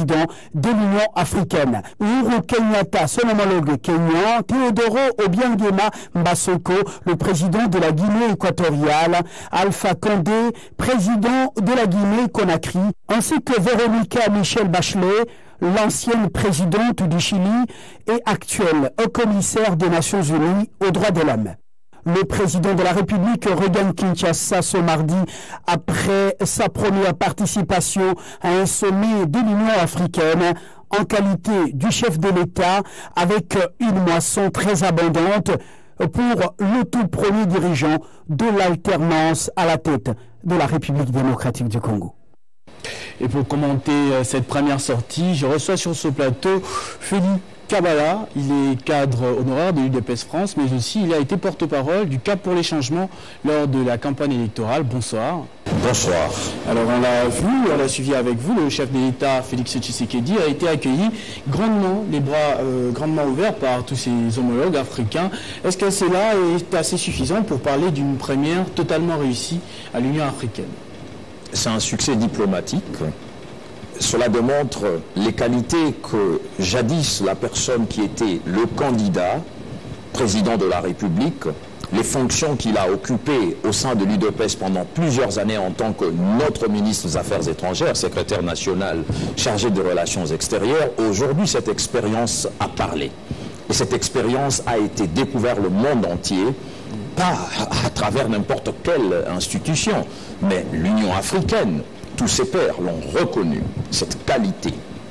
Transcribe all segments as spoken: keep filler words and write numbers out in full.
président de l'Union africaine. Uhuru Kenyatta, son homologue kenyan, Teodoro Obiangema Mbassoko, le président de la Guinée équatoriale, Alpha Condé, président de la Guinée-Conakry, ainsi que Véronica Michelle Bachelet, l'ancienne présidente du Chili et actuelle haut-commissaire des Nations Unies aux droits de l'homme. Le président de la République regagne Kinshasa ce mardi après sa première participation à un sommet de l'Union africaine en qualité du chef de l'État avec une moisson très abondante pour le tout premier dirigeant de l'alternance à la tête de la République démocratique du Congo. Et pour commenter cette première sortie, je reçois sur ce plateau Félix Kabala. Il est cadre honoraire de l'U D P S France, mais aussi il a été porte-parole du Cap pour les changements lors de la campagne électorale. Bonsoir. Bonsoir. Alors on l'a vu, on l'a suivi avec vous, le chef de l'État Félix Tshisekedi a été accueilli grandement, les bras euh, grandement ouverts par tous ses homologues africains. Est-ce que cela est assez suffisant pour parler d'une première totalement réussie à l'Union africaine? C'est un succès diplomatique. Cela démontre les qualités que jadis la personne qui était le candidat, président de la République, les fonctions qu'il a occupées au sein de l'U D P S pendant plusieurs années en tant que notre ministre des Affaires étrangères, secrétaire national chargé des relations extérieures, aujourd'hui cette expérience a parlé. Et cette expérience a été découverte le monde entier, pas à travers n'importe quelle institution, mais l'Union africaine. Tous ses pairs l'ont reconnu, cette qualité,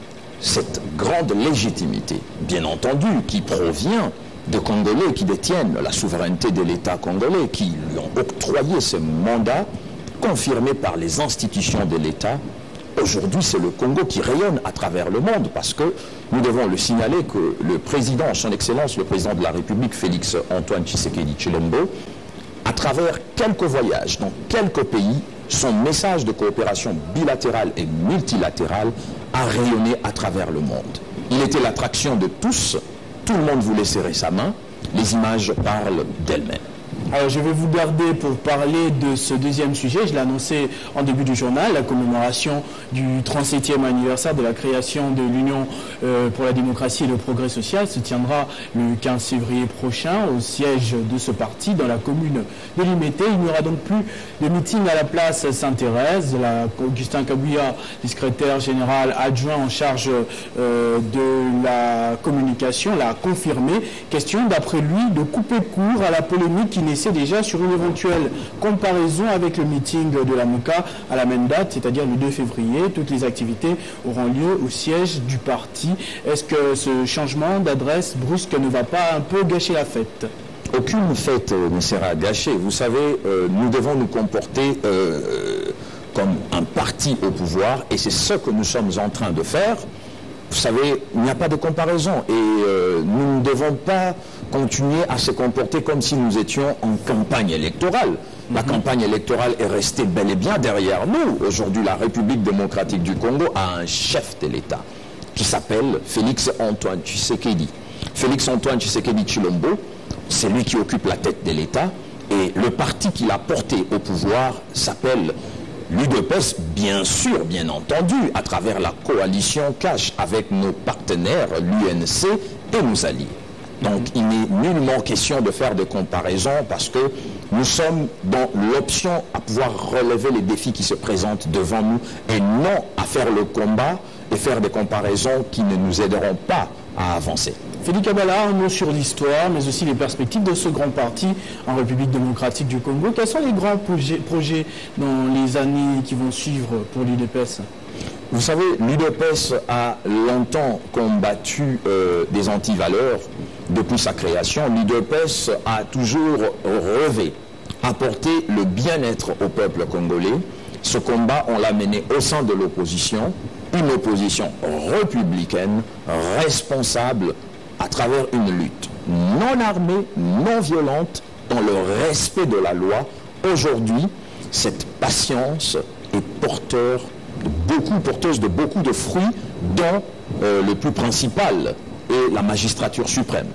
cette grande légitimité, bien entendu, qui provient de Congolais qui détiennent la souveraineté de l'État congolais, qui lui ont octroyé ce mandat confirmé par les institutions de l'État. Aujourd'hui, c'est le Congo qui rayonne à travers le monde, parce que nous devons le signaler que le président, son Excellence, le président de la République, Félix Antoine Tshisekedi Tshilombo, à travers quelques voyages dans quelques pays, son message de coopération bilatérale et multilatérale a rayonné à travers le monde. Il était l'attraction de tous, tout le monde voulait serrer sa main, les images parlent d'elles-mêmes. Alors je vais vous garder pour parler de ce deuxième sujet. Je l'ai annoncé en début du journal, la commémoration du trente-septième anniversaire de la création de l'Union euh, pour la démocratie et le progrès social se tiendra le quinze février prochain au siège de ce parti dans la commune de Limete. Il n'y aura donc plus de meeting à la place Sainte-Thérèse. Augustin Kabouya, secrétaire général adjoint en charge euh, de la communication, l'a confirmé. Question d'après lui de couper court à la polémique qui naissait déjà sur une éventuelle comparaison avec le meeting de la Mouka à la même date, c'est-à-dire le deux février. Toutes les activités auront lieu au siège du parti. Est-ce que ce changement d'adresse brusque ne va pas un peu gâcher la fête? Aucune fête euh, ne sera gâchée. Vous savez, euh, nous devons nous comporter euh, comme un parti au pouvoir, et c'est ce que nous sommes en train de faire. Vous savez, il n'y a pas de comparaison, et euh, nous ne devons pas continuer à se comporter comme si nous étions en campagne électorale. La mm-hmm. campagne électorale est restée bel et bien derrière nous. Aujourd'hui, la République démocratique du Congo a un chef de l'État qui s'appelle Félix Antoine Tshisekedi. Félix Antoine Tshisekedi Tshilombo, c'est lui qui occupe la tête de l'État, et le parti qu'il a porté au pouvoir s'appelle l'U D P S, bien sûr, bien entendu, à travers la coalition cash avec nos partenaires, l'U N C et nos alliés. Donc il n'est nullement question de faire des comparaisons, parce que nous sommes dans l'option à pouvoir relever les défis qui se présentent devant nous, et non à faire le combat et faire des comparaisons qui ne nous aideront pas à avancer. Félix Kabala, un mot sur l'histoire, mais aussi les perspectives de ce grand parti en République démocratique du Congo. Quels sont les grands projets, projets dans les années qui vont suivre pour l'U D P S? Vous savez, l'U D P S a longtemps combattu euh, des antivaleurs depuis sa création. L'U D P S a toujours rêvé apporter le bien-être au peuple congolais. Ce combat, on l'a mené au sein de l'opposition, une opposition républicaine, responsable, à travers une lutte non armée, non violente, dans le respect de la loi. Aujourd'hui, cette patience est porteur de beaucoup, porteuse de beaucoup de fruits, dont euh, le plus principal est la magistrature suprême.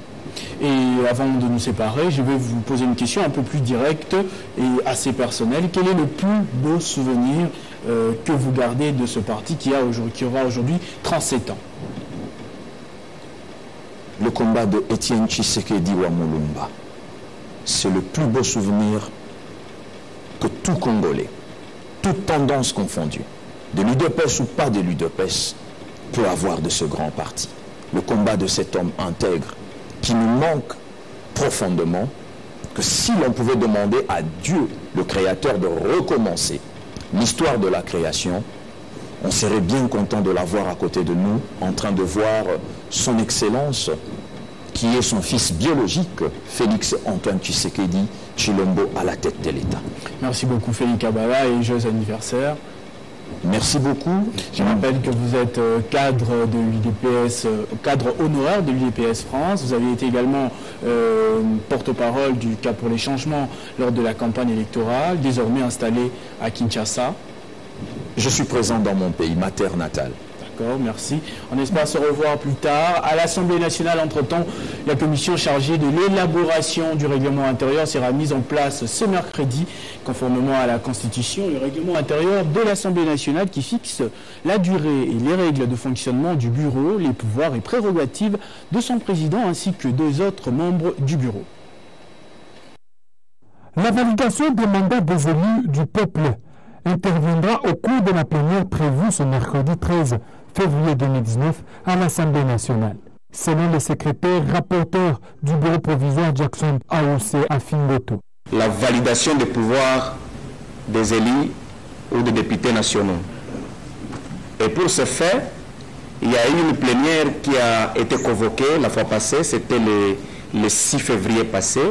Et avant de nous séparer, je vais vous poser une question un peu plus directe et assez personnelle. Quel est le plus beau souvenir euh, que vous gardez de ce parti qui, a aujourd'hui, qui aura aujourd'hui trente-sept ans? Le combat de Étienne Tshisekedi Wamulumba, c'est le plus beau souvenir que tout Congolais, toute tendance confondue, de l'U D P S ou pas de l'U D P S, peut avoir de ce grand parti. Le combat de cet homme intègre qui nous manque profondément, que si l'on pouvait demander à Dieu, le Créateur, de recommencer l'histoire de la création, on serait bien content de l'avoir à côté de nous, en train de voir son Excellence, qui est son fils biologique, Félix Antoine Tshisekedi Tshilombo, à la tête de l'État. Merci beaucoup Félix Kabala et joyeux anniversaire. Merci beaucoup. Je rappelle que vous êtes cadre de l'U D P S, cadre honoraire de l'U D P S France. Vous avez été également euh, porte-parole du Cap pour les changements lors de la campagne électorale, désormais installé à Kinshasa. Je suis présent dans mon pays, ma terre natale. D'accord, merci. On espère se revoir plus tard. À l'Assemblée nationale, entre-temps, la commission chargée de l'élaboration du règlement intérieur sera mise en place ce mercredi, conformément à la Constitution, le règlement intérieur de l'Assemblée nationale qui fixe la durée et les règles de fonctionnement du bureau, les pouvoirs et prérogatives de son président ainsi que deux autres membres du bureau. La validation des mandats des élus du peuple interviendra au cours de la plénière prévue ce mercredi treize février deux mille dix-neuf à l'Assemblée nationale. Selon le secrétaire rapporteur du bureau provisoire Jackson Aoussé à Fingoto. La validation des pouvoirs des élus ou des députés nationaux. Et pour ce faire, il y a eu une plénière qui a été convoquée la fois passée, c'était le, le six février passé,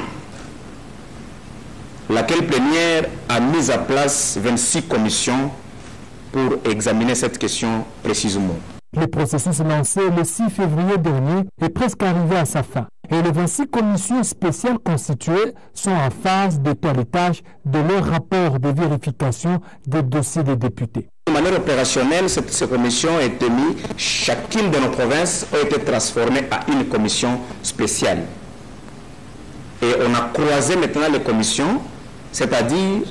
laquelle plénière a mis en place vingt-six commissions pour examiner cette question précisément. Le processus lancé le six février dernier est presque arrivé à sa fin et les vingt-six commissions spéciales constituées sont en phase de toilettage de leur rapport de vérification des dossiers des députés. De manière opérationnelle, cette, ces commissions ont été mises, chacune de nos provinces a été transformée à une commission spéciale. Et on a croisé maintenant les commissions, c'est-à-dire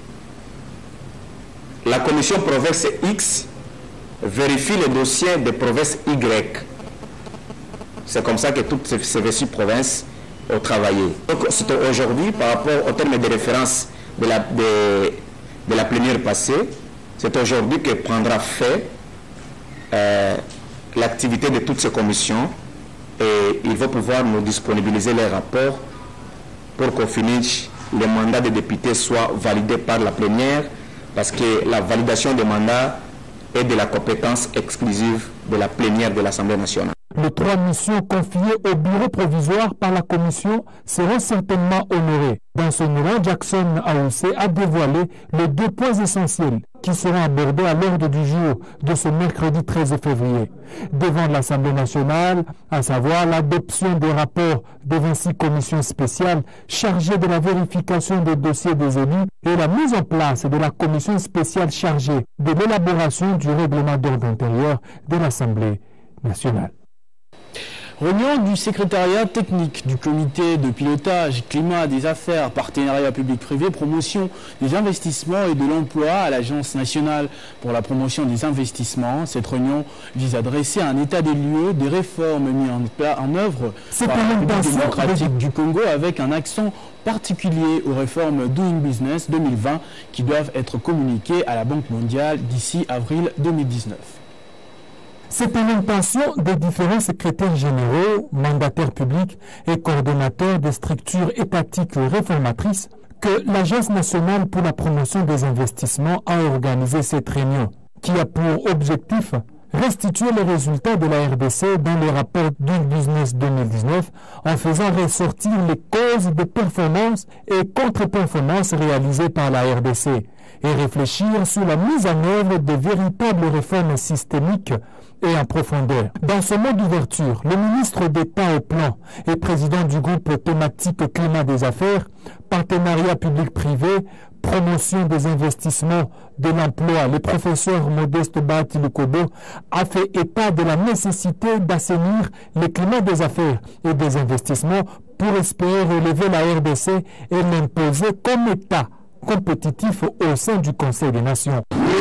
la commission province X vérifie les dossiers des provinces Y. C'est comme ça que toutes ces, ces vingt-six provinces ont travaillé. Donc c'est aujourd'hui, par rapport au terme de référence de la, de, de la plénière passée, c'est aujourd'hui que prendra fait euh, l'activité de toutes ces commissions et il va pouvoir nous disponibiliser les rapports pour qu'au finish, les mandats des députés soient validés par la plénière, parce que la validation des mandats est de la compétence exclusive de la plénière de l'Assemblée nationale. Les trois missions confiées au bureau provisoire par la commission seront certainement honorées. Dans ce numéro, Jackson Aoussé a dévoilé les deux points essentiels qui seront abordés à l'ordre du jour de ce mercredi treize février. Devant l'Assemblée nationale, à savoir l'adoption des rapports des vingt-six commissions spéciales chargées de la vérification des dossiers des élus et la mise en place de la commission spéciale chargée de l'élaboration du règlement d'ordre intérieur de l'Assemblée nationale. Réunion du secrétariat technique du comité de pilotage climat des affaires, partenariat public-privé, promotion des investissements et de l'emploi à l'Agence nationale pour la promotion des investissements. Cette réunion vise à dresser un état des lieux des réformes mises en, en œuvre par la République démocratique du Congo avec un accent particulier aux réformes Doing Business deux mille vingt qui doivent être communiquées à la Banque mondiale d'ici avril deux mille dix-neuf. C'est une intention des différents secrétaires généraux, mandataires publics et coordonnateurs des structures étatiques réformatrices que l'Agence nationale pour la promotion des investissements a organisé cette réunion, qui a pour objectif restituer les résultats de la R D C dans le rapport Doing Business deux mille dix-neuf en faisant ressortir les causes de performance et contre-performance réalisées par la R D C et réfléchir sur la mise en œuvre de véritables réformes systémiques et en profondeur. Dans ce mot d'ouverture, le ministre d'État au plan et président du groupe thématique climat des affaires, partenariat public-privé, promotion des investissements, de l'emploi, le professeur Modeste Bahati Lukobo a fait état de la nécessité d'assainir le climat des affaires et des investissements pour espérer relever la R D C et l'imposer comme État compétitif au sein du Conseil des Nations.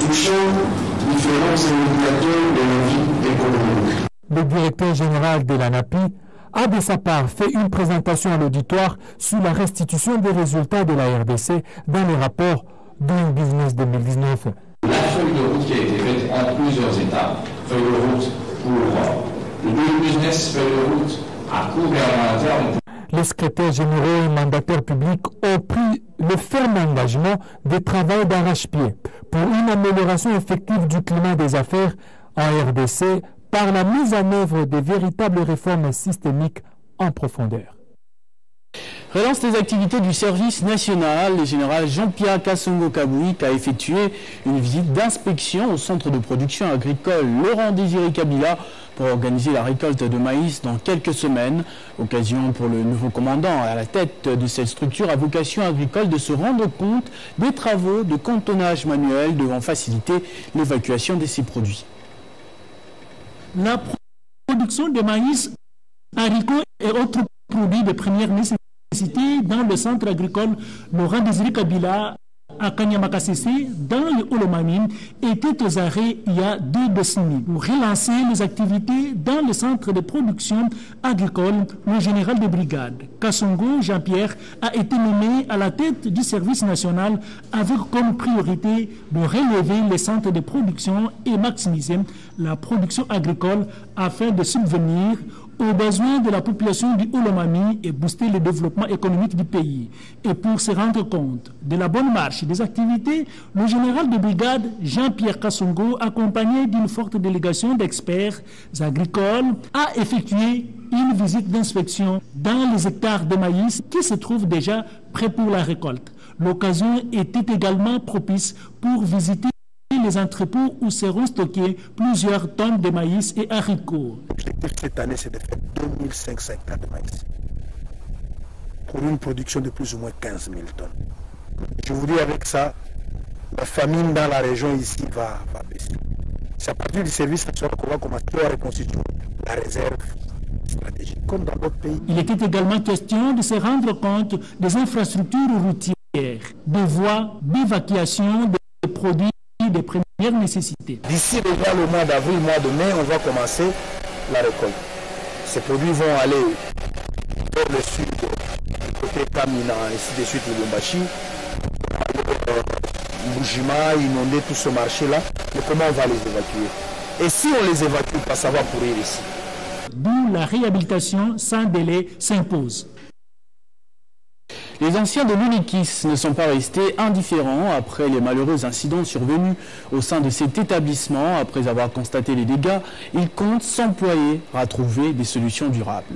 construction différents indicateurs de la vie économique. Le directeur général de l'ANAPI a de sa part fait une présentation à l'auditoire sur la restitution des résultats de la R D C dans le rapport Doing Business deux mille dix-neuf. La feuille de route qui a été faite en plusieurs étapes, feuille de route pour le Doing Business, feuille de route à court et à long terme. Les secrétaires généraux et mandataires publics ont pris le ferme engagement de travail d'arrache-pied pour une amélioration effective du climat des affaires en R D C par la mise en œuvre de véritables réformes systémiques en profondeur. Relance des activités du service national, le général Jean-Pierre Kasongo-Kabouik a effectué une visite d'inspection au centre de production agricole Laurent-Désiré Kabila pour organiser la récolte de maïs dans quelques semaines. Occasion pour le nouveau commandant à la tête de cette structure à vocation agricole de se rendre compte des travaux de cantonnage manuel devant faciliter l'évacuation de ces produits. La production de maïs, haricots et autres produits de première nécessité dans le centre agricole Laurent-Désiré Kabila à Kanyamakasese, dans le Olomami, était aux arrêts il y a deux décennies. Pour relancer les activités dans le centre de production agricole, le général de brigade, Kasongo Jean-Pierre, a été nommé à la tête du service national avec comme priorité de relever les centres de production et maximiser la production agricole afin de subvenir aux besoins de la population du Olomami et booster le développement économique du pays. Et pour se rendre compte de la bonne marche des activités, le général de brigade Jean-Pierre Kasongo, accompagné d'une forte délégation d'experts agricoles, a effectué une visite d'inspection dans les hectares de maïs qui se trouvent déjà prêts pour la récolte. L'occasion était également propice pour visiter les entrepôts où seront stockés plusieurs tonnes de maïs et haricots. L'objectif cette année, c'est de faire deux mille cinq cents hectares de maïs pour une production de plus ou moins quinze mille tonnes. Je vous dis avec ça, la famine dans la région ici va, va baisser. C'est à partir du service national qu'on va commencer à reconstituer la réserve stratégique, comme dans d'autres pays. Il était également question de se rendre compte des infrastructures routières, des voies d'évacuation des produits de première nécessité. D'ici déjà le mois d'avril, mois de mai, on va commencer la récolte. Ces produits vont aller vers le sud, côté Kamina, ainsi de suite, Lubumbashi, Bujima, inonder tout ce marché-là. Mais comment on va les évacuer? Et si on les évacue pas, ça va pourrir ici. D'où la réhabilitation sans délai s'impose. Les anciens de l'UNIKIS ne sont pas restés indifférents après les malheureux incidents survenus au sein de cet établissement. Après avoir constaté les dégâts, ils comptent s'employer à trouver des solutions durables.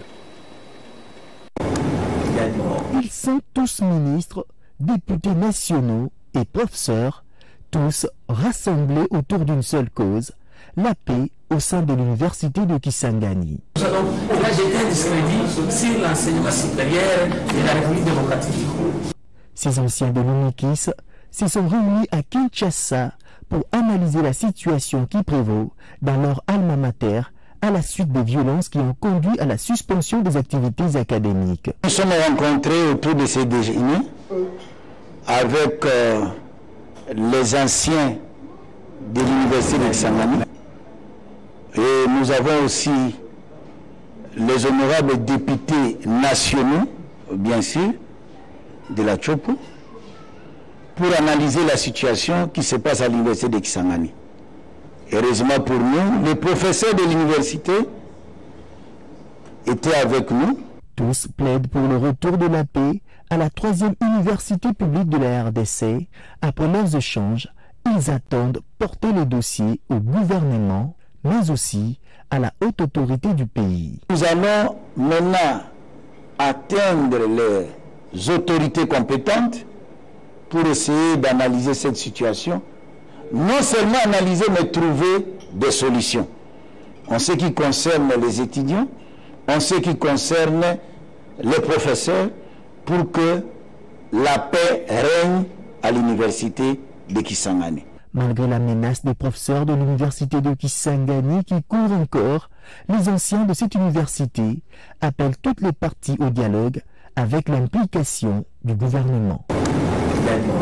Ils sont tous ministres, députés nationaux et professeurs, tous rassemblés autour d'une seule cause, la paix au sein de l'université de Kisangani. Nous allons là jeter un discrédit sur l'enseignement supérieur de la République démocratique. Ces anciens de l'UNIKIS se sont réunis à Kinshasa pour analyser la situation qui prévaut dans leur alma mater à la suite des violences qui ont conduit à la suspension des activités académiques. Nous sommes rencontrés autour de ces déjeuners avec euh, les anciens de l'université de Kisangani. Et nous avons aussi les honorables députés nationaux, bien sûr, de la Chopo, pour analyser la situation qui se passe à l'université de Kisangani. Heureusement pour nous, les professeurs de l'université étaient avec nous. Tous plaident pour le retour de la paix à la troisième université publique de la R D C. Après leurs échanges, ils attendent porter le dossier au gouvernement, mais aussi à la haute autorité du pays. Nous allons maintenant atteindre les autorités compétentes pour essayer d'analyser cette situation. Non seulement analyser, mais trouver des solutions. En ce qui concerne les étudiants, en ce qui concerne les professeurs, pour que la paix règne à l'université de Kisangani. Malgré la menace des professeurs de l'université de Kisangani qui courent encore, les anciens de cette université appellent toutes les parties au dialogue avec l'implication du gouvernement.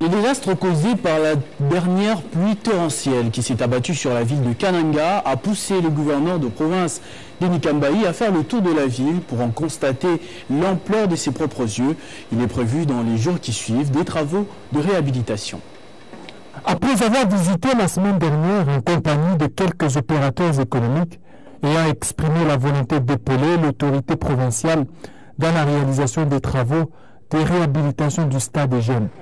Le désastre causé par la dernière pluie torrentielle qui s'est abattue sur la ville de Kananga a poussé le gouverneur de province Denis Kambayi à faire le tour de la ville pour en constater l'ampleur de ses propres yeux. Il est prévu dans les jours qui suivent des travaux de réhabilitation. Après avoir visité la semaine dernière en compagnie de quelques opérateurs économiques ayant exprimé la volonté d'épauler l'autorité provinciale dans la réalisation des travaux de réhabilitation du stade des jeunes,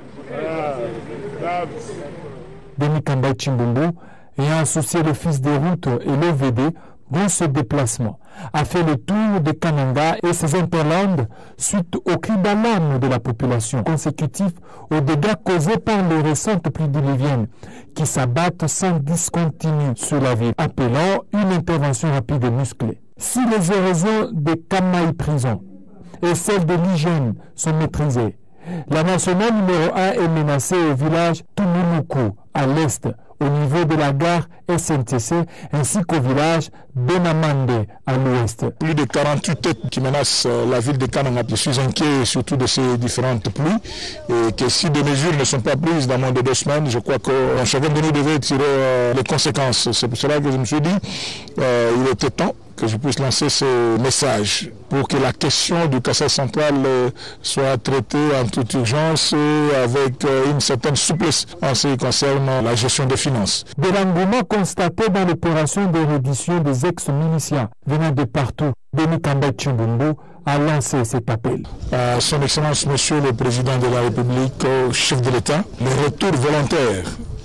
Denis Kambayi Chimbumbu, ayant associé l'Office des routes et l'O V D dans ce déplacement, a fait le tour de Kananga et ses interlandes suite aux cris d'alarme de la population consécutifs aux dégâts causés par les récentes pluies diluviennes qui s'abattent sans discontinu sur la ville, appelant une intervention rapide et musclée. Si les érosions de Kamaï Prison et celles de l'hygiène sont maîtrisées, la nationale numéro un est menacée au village Tumuluku, à l'est, au niveau de la gare S N T C, ainsi qu'au village Benamande, à l'ouest. Plus de quarante-huit têtes qui menacent la ville de Kananga. Je suis inquiet surtout de ces différentes pluies et que si des mesures ne sont pas prises dans moins de deux semaines, je crois que chacun de nous devait tirer euh, les conséquences. C'est pour cela que je me suis dit euh, il était temps que je puisse lancer ce message pour que la question du Kasaï central euh, soit traitée en toute urgence et avec euh, une certaine souplesse en ce qui concerne la gestion des finances. De l'engouement constaté dans l'opération de reddition des ex-miliciens venant de partout, Denis Kambayi Chimbumbu a lancé cet appel. À Son Excellence, Monsieur le Président de la République, au chef de l'État, le retour volontaire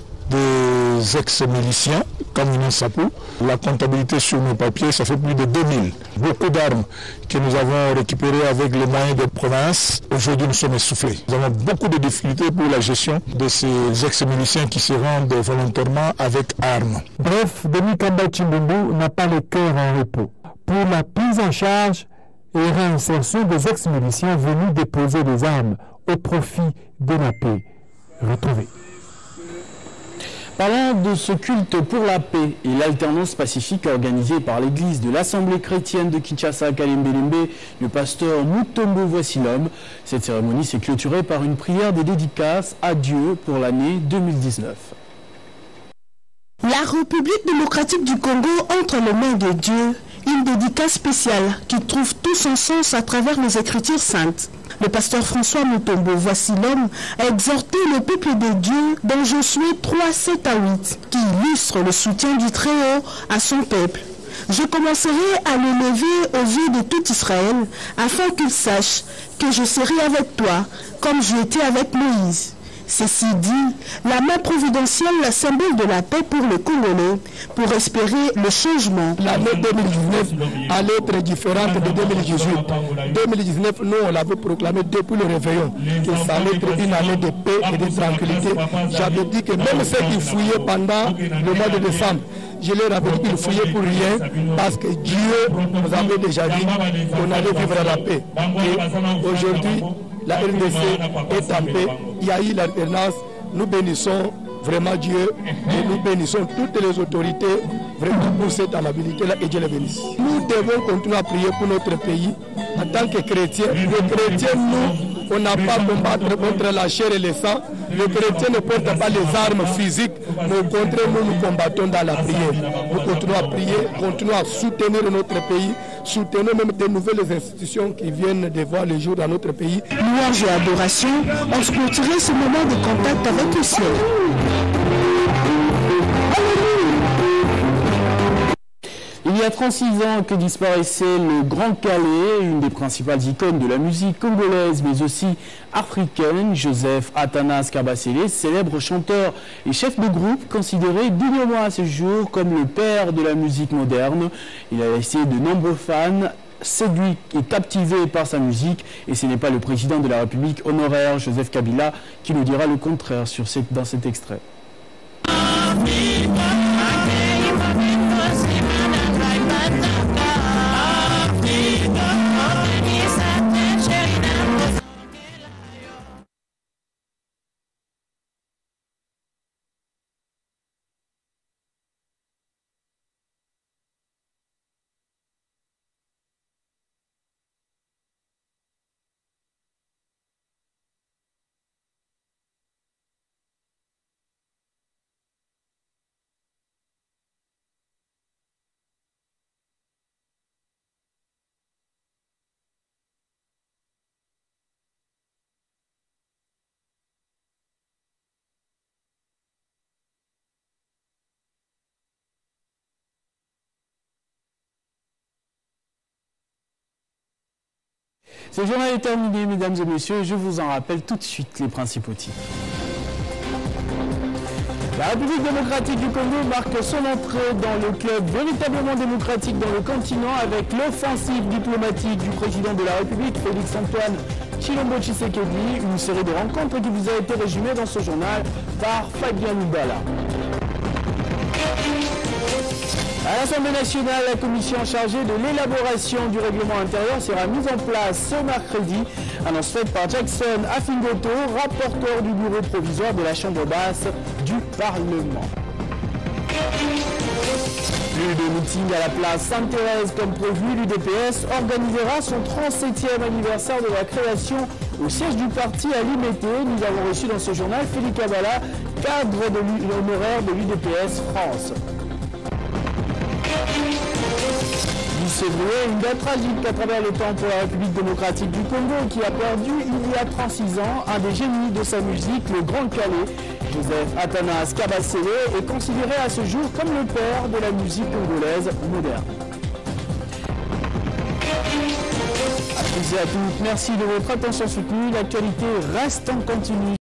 des ex-miliciens, comme Union Sapou. La comptabilité sur nos papiers, ça fait plus de deux mille. Beaucoup d'armes que nous avons récupérées avec les moyens de province. Aujourd'hui, nous sommes essoufflés. Nous avons beaucoup de difficultés pour la gestion de ces ex-miliciens qui se rendent volontairement avec armes. Bref, Denis Kambayi Chimbumbu n'a pas le cœur en repos. Pour la prise en charge et réinsertion des ex-miliciens venus déposer des armes au profit de la paix. Retrouvez. Parlant de ce culte pour la paix et l'alternance pacifique organisée par l'église de l'Assemblée chrétienne de Kinshasa, Kalembe-Lembe, le pasteur Mutombo Voici l'homme. Cette cérémonie s'est clôturée par une prière de dédicace à Dieu pour l'année deux mille dix-neuf. La République démocratique du Congo entre les mains de Dieu, une dédicace spéciale qui trouve tout son sens à travers les Écritures saintes. Le pasteur François Mutombo Voici l'homme a exhorté le peuple de Dieu dans Josué trois, sept à huit, qui illustre le soutien du Très-Haut à son peuple. Je commencerai à le lever aux yeux de tout Israël, afin qu'il sache que je serai avec toi, comme j'ai été avec Moïse. Ceci dit, la main providentielle, la symbole de la paix pour le Congolais, pour espérer le changement. L'année deux mille dix-neuf allait être différente de deux mille dix-huit. deux mille dix-neuf, nous, on l'avait proclamé depuis le réveillon, que ça allait être une année de paix et de tranquillité. J'avais dit que même ceux qui fouillaient pendant le mois de décembre, je leur avais dit qu'ils fouillaient pour rien, parce que Dieu nous avait déjà dit qu'on allait vivre à la paix. Et aujourd'hui, la R D C est en paix, il y a eu l'alternance, nous bénissons vraiment Dieu et nous bénissons toutes les autorités vraiment pour cette amabilité-là et Dieu les bénisse. Nous devons continuer à prier pour notre pays en tant que chrétiens. Les chrétiens, nous, on n'a pas à combattre contre la chair et le sang. Les chrétiens ne portent pas les armes physiques, mais au contraire, nous nous combattons dans la prière. Nous continuons à prier, continuons à soutenir notre pays, soutenir même de nouvelles institutions qui viennent de voir le jour dans notre pays. Louange et adoration, on se clôturait ce moment de contact avec le ciel. Il y a trente-six ans que disparaissait le Grand Calais, une des principales icônes de la musique congolaise, mais aussi africaine. Joseph Athanas Kabasele, célèbre chanteur et chef de groupe, considéré dignement à ce jour comme le père de la musique moderne. Il a laissé de nombreux fans séduits et captivés par sa musique, et ce n'est pas le président de la République honoraire, Joseph Kabila, qui nous dira le contraire sur cette, dans cet extrait. Ce journal est terminé, mesdames et messieurs, et je vous en rappelle tout de suite les principaux titres. La République démocratique du Congo marque son entrée dans le club véritablement démocratique dans le continent avec l'offensive diplomatique du président de la République, Félix-Antoine Tshilombo Tshisekedi, une série de rencontres qui vous a été résumée dans ce journal par Fabien Mbala. À l'Assemblée nationale, la commission chargée de l'élaboration du règlement intérieur sera mise en place ce mercredi. Annonce faite par Jackson Afingoto, rapporteur du bureau provisoire de la Chambre basse du Parlement. Plus de meeting à la place Sainte-Thérèse comme prévu, l'U D P S organisera son trente-septième anniversaire de la création au siège du parti à Limete. Nous avons reçu dans ce journal Félix Kabala, cadre de l'honoraire de l'U D P S France. dix février, une date tragique à travers le temps pour la République démocratique du Congo qui a perdu il y a trente-six ans un des génies de sa musique, le Grand Calais. Joseph Athanas Kabasele est considéré à ce jour comme le père de la musique congolaise moderne. À tous et à toutes, merci de votre attention soutenue. L'actualité reste en continu.